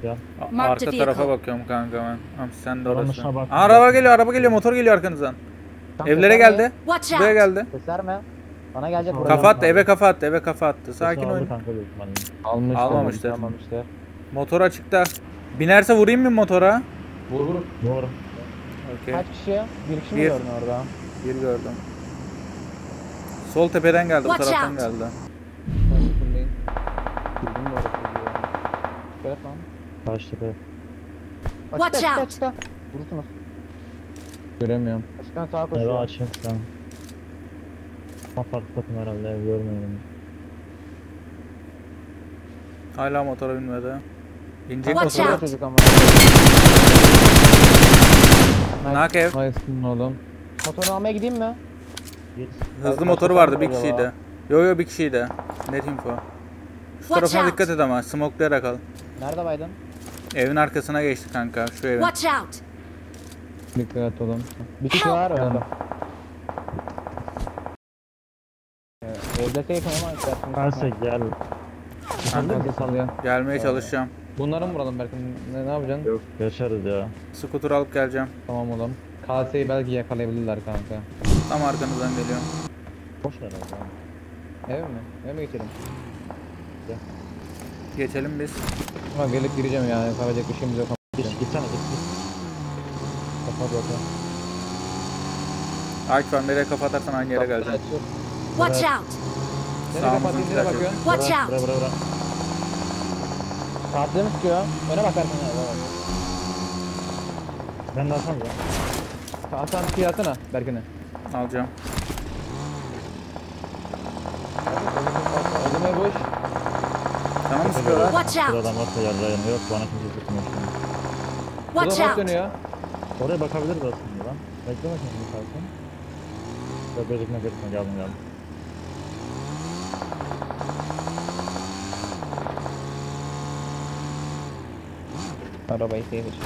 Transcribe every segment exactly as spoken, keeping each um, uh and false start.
Gel. Arka tarafa bakıyorum kanka ben. Tamam sen de orası. Aa, araba geliyor, araba geliyor, motor geliyor arkanızdan. Tam Evlere geldi. Buraya geldi. Keser mi? Bana gelecek. Kafa attı, eve kafa attı, eve kafa attı. Sakin ol. Almıştır. Almamıştır. Almamıştır. Motor açıkta. Binerse vurayım mı motora? Vur vur. Vur. Okey. Kaç kişi? Bir kişi mi Bir. gördün orada? Bir gördüm. Sol tepeden geldi, bu Watch taraftan out. geldi. Ben yakındayım. Bildim mi orası diyor. Evet lan. Karşıda. Watch Açıkta, açıkta, out. açıkta. Vurursunuz. Göremiyorum. Açıktan sağa Eve koşuyor. açık sen. Ama farklı takım herhalde, ev görmüyorum. Hala motora binmedi. İnecek Watch motora. out. Çocuk ama. Nak ev. Nice'ın oğlum. Motorunu almaya gideyim mi? Git. Hızlı motoru vardı, bir kişiydi. Yo yo bir kişiydi. Net info. Şu Watch tarafına out. dikkat et ama, smokelayarak al. Nerede baydın? Evin arkasına geçti kanka, şu evin. Watch out. Dikkat olun. Bir kişi var orada. Evde safe ama istersen. Varsa gel. Kanka salıyor. Gelmeye çalışacağım. Bunları mı vuralım Berkin? Ne, ne yapacaksın? Yok. Yaşarız ya. Scooter alıp geleceğim. Tamam oğlum. K S'yi belki yakalayabilirler kanka. Tam arkanızdan geliyor. Boş ver abi. Ev mi? Eve mi geçelim? Geçelim biz. Ama gelip gireceğim yani. Yapabilecek bir şeyimiz yok. Git gitsene git git. Kapat bakalım. Ağaç var, nereye kafa atarsan aynı yere geleceğim. Watch out. Nereye Sağımızın kapatayım? Nereye silahı. bakıyorsun? Watch Bırak out. bırak bırak. Saatleri mi tutuyor? Öne bakarsın ya. Evet. Ben de alsam ya. Hasan bir şey atsana Berkin'e. Alacağım. Ödeme boş. Sana mı sıkıyorlar? Watch Burada out. adam varsa yarrağını yok, bana kimse tutmuyor şu an. Watch Burada bak out. dönüyor. Oraya bakabiliriz aslında lan. Bekleme şimdi kalsın. Yok gözükme gözükme, geldim geldim. Arabayı safe için.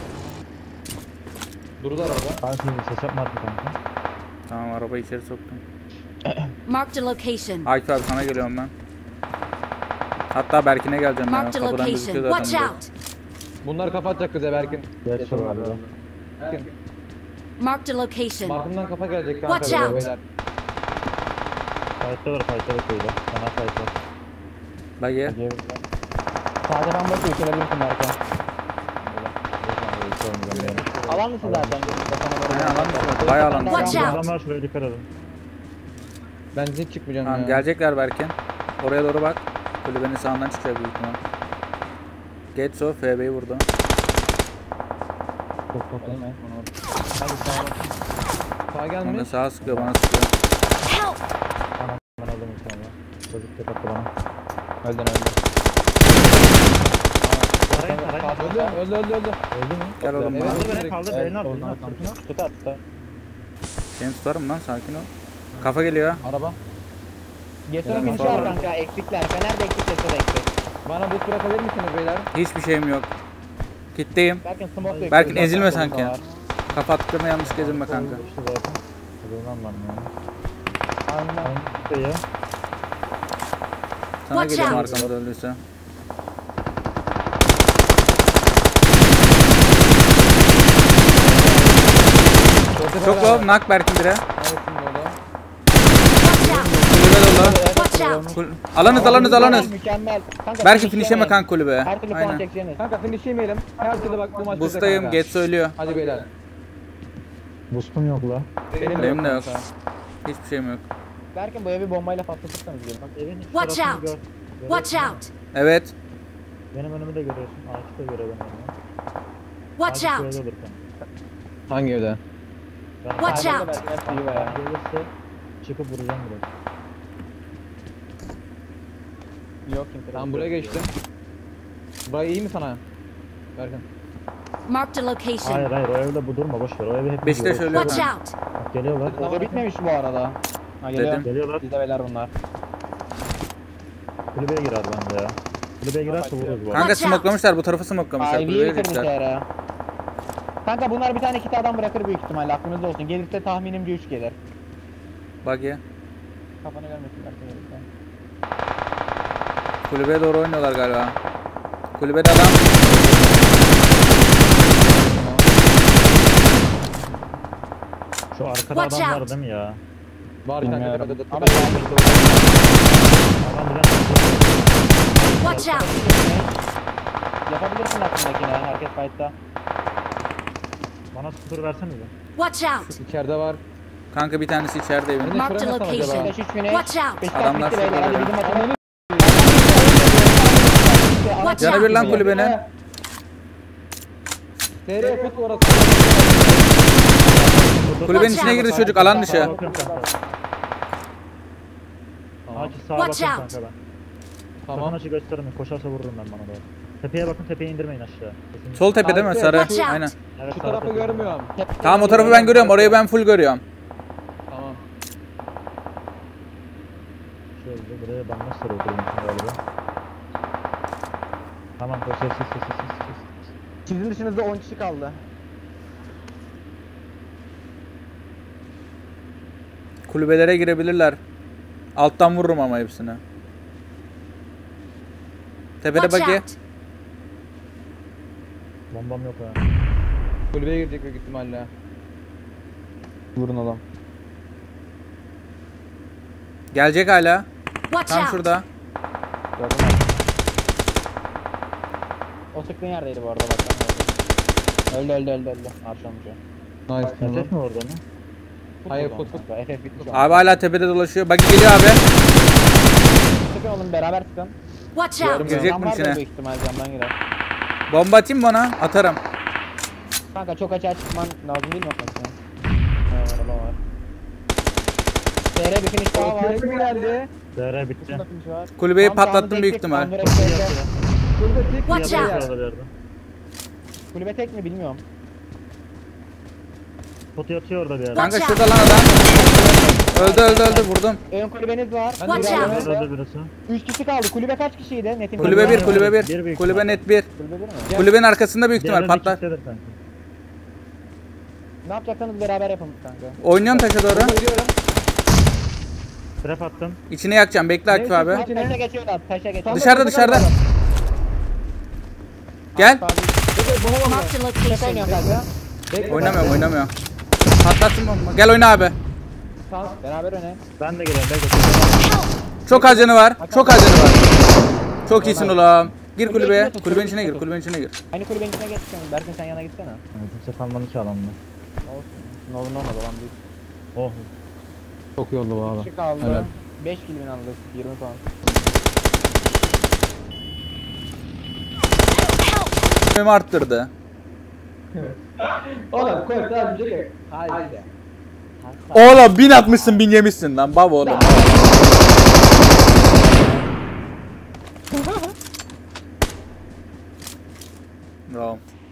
Durdular orada. Kanka şimdi ses yapma artık kanka. Tamam, arabayı içeri soktum. Marked a location. Akif abi sana geliyorum ben. Hatta Berkin'e geleceğim ya. Marked a Kapıdan location. gözüküyor zaten. Watch direkt. out. Bunları kapatacak kıza Berkin. Geç şu var ya. Berkin. Marked a location. Markımdan kafa gelecek kanka. Watch böyle out. beyler. Fight'ta var fight'ta var köyde. Sana fight var. Dayı. Sağda ben bakıyor. Uçurabilirsin Berkan. Alan mısın zaten? Aynen, alan mısın? Bayağı alan Watch mısın? out. Adamlar şuraya dikkat edin. Ben hiç çıkmayacağım Tamam, ya. gelecekler Berkin. Oraya doğru bak. Kulübenin sağından çıkacak büyük ihtimal. Getso F B'yi vurdu. Çok çok Değil mi? Hadi sağa bak. Sağa Bana gelmiş. sağa sıkıyor, bana sıkıyor. Help. ben aldım inşallah. Çocuk tek attı bana. Öldün öldün. Öldü öldü öldü öldü. Öldü mü? Gel oğlum Evet. bana. Kaldır beni kaldır Evet, beni al. oradan Beni al. kalmış. Sırtına. Tut at tut at. Seni tutarım lan, sakin ol. Kafa geliyor. Araba. Getir'in Selam, finişi var kanka. Eksikler. Fener'de eksik, Getir'de eksik. Bana boost bırakabilir misiniz beyler? Hiçbir şeyim yok. Kitleyim. Berkin smoke bekliyor. Berkin Zaten ezilme solunda sanki. var. Kapattıklarına yanlış gezilme kanka. İşte zaten. Kazanmam ben ya. Aynen. İşte ya. Sana Watch geliyorum out. arkamda öldüyse. Çok low, nak Berkin bire. Neresin dolu? Watch out. Kulübe dolu. Watch out. Kul alanız alanız alanız. Mükemmel. Kanka, Berkin finish finishleme yemeyin. kanka kulübe. Her türlü puan Aynen. çekeceğiniz. Kanka finish yemeyelim. Her türlü bak bu maç bize Boostayım, kanka. Get söylüyor. Hadi beyler. Boostum yok la. Benim de yok. kanka. Hiçbir şeyim yok. Berkin bu evi bombayla patlatırsanız diyorum. Bak evin iç Watch tarafını out. gör. Watch Görüyorsun out. Evet. mu? Benim önümü de görüyorsun. Ağaçı da görelim onu. Watch Ağaç out. şöyle olur kanka. Hangi evde? Ben Watch Berkin out. Berkin hep iyi be. gelirse çıkıp vuracağım biraz. Yok kimse. Tamam buraya geçtim. Burayı iyi mi sana? Berkin. Marked a Hayır location. hayır o evde bu durma boş ver. O evi hep Beşiktaş biliyoruz. ölüyor. Watch out. Bak geliyorlar. O da bitmemiş bu arada. Ha geliyor. Dedim. Geliyorlar. Bizde beyler bunlar. Kulübeye girer bence ya. Kulübeye girerse vururuz bu arada. Kanka Watch out. smoklamışlar, bu tarafa smoklamışlar. Ivy'yi Kulübeye bitirmiş gidecekler. yere. Kanka bunlar bir tane kit adam bırakır büyük ihtimalle, aklınızda olsun. Gelirse tahminimce üç gelir. Bak ya. Kafanı görmesin Berkin gelirse. Kulübeye doğru oynuyorlar galiba. Kulübede adam. Şu arkada Watch adam var out. değil mi ya? Var kanka. Bilmiyorum. tepede, Ama tepede. gelmiş. Adam bilen Watch out! Yapabilirsin aklındakine. Herkes fight'ta. bana sıfır versene de. Watch out! İçeride var. Kanka bir tanesi içeride evin. Önüne Marked a şuraya mı atsam location. acaba? Beş üç güneş. Watch out! Beşiktaş Adamlar bitti beyler. şurada Hadi ya. bizim atalım. Watch Canı bir lan out! kulübenin. Nereye fut orası? Kulübenin Watch içine out. girdi çocuk alan dışı. Sağa bakıyorum kanka. Ağaç sağa Watch bakıyorum out. kanka ben. Tamam. Sakın açı göstermeyin. Koşarsa vururum ben bana doğru. Tepeye bakın, tepeyi indirmeyin aşağı. Kesinlikle. Sol tepede mi? Sarı. Watch out. Aynen. Evet, Şu sağ tarafı tepe. görmüyorum. Tamam o tarafı ben görüyorum. Orayı ben full görüyorum. Tamam. Şöyle buraya ben nasıl öldüreyim galiba. Tamam koş, ses ses ses ses ses. Sizin dışınızda on kişi kaldı. Kulübelere girebilirler. Alttan vururum ama hepsini. Tepede Watch bagi. out! Bombam yok ha. Kulübeye girecek büyük ihtimalle. Vurun oğlum. Gelecek hala. Watch Tam out! şurada. Gördün mü? O sıktığın yerdeydi bu arada bak. Öldü öldü öldü öldü. Arşamış o. Nice. F F mi orada mı? Hayır Vurdu onu fut fut. kanka, F F bitti şu an. Abi hala tepede dolaşıyor. Bagi geliyor abi. Sıkın oğlum beraber sıkın. Watch Gördüm. out! Girecek Cam mi vardır içine? büyük ihtimal camdan girer. Bomba atayım mı ona? Atarım. Kanka çok açığa çıkman lazım değil mi o kaçta? Evet araba var. D R bir finish daha var. Kulübe geldi. D R bitti. Şurada finish var. Kulübeyi Tam sağını patlattım tek büyük tek, ihtimal. tam direkt bekle. Kulübe tek Watch yedi. out. Şurada bir yerde. Kulübe tek mi bilmiyorum. Pot yatıyor orada bir yerde. Kanka Watch şurada lan adam. Öldü öldü öldü vurdum. Ön kulübeniz var. Watch Bir out. alanı var. Öldü birisi. Üç kişi kaldı. Kulübe kaç kişiydi? Netim Kulübe bir kulübe Bir bir. büyük Kulübe ihtimal. net bir. Kulübe bir mi? Kulübenin arkasında büyük ihtimal Diğerleri patlar. kimsedir kanka. Ne yapacaksanız beraber yapın kanka. Oynuyorum taşa doğru. Gidiyorum. Trap attım. İçine yakacağım. Bekle Akif Neyse, abi. Abi taşa geçiyor da taşa geçiyor. Dışarıda dışarıda. Gel. Marked a Tek oynuyorum location. kanka. Bekle, Oynamıyorum bekle. oynamıyorum. Patlattım bomba. Gel oyna abi. Tamam. Beraber öne. Ben de geliyorum. Bekle. Çok az canı var. Çok az canı var. Çok iyisin oğlum. Gir kulübeye. Kulübenin içine gir. Kulübenin içine gir. Aynı kulübenin içine geçsin. Berkin sen yana gitsene. Yani kimse kalmadı ki alanda. Olsun. Ne olur ne olmaz olan büyük. Oh. Çok iyi oldu bu abi. Kişi kaldı. Helal. beş kill win aldık. yirmi puan. Benim arttırdı. Oğlum koy daha bir şey. Haydi. Oğlum bin atmışsın bin yemişsin lan baba oğlum. Bravo.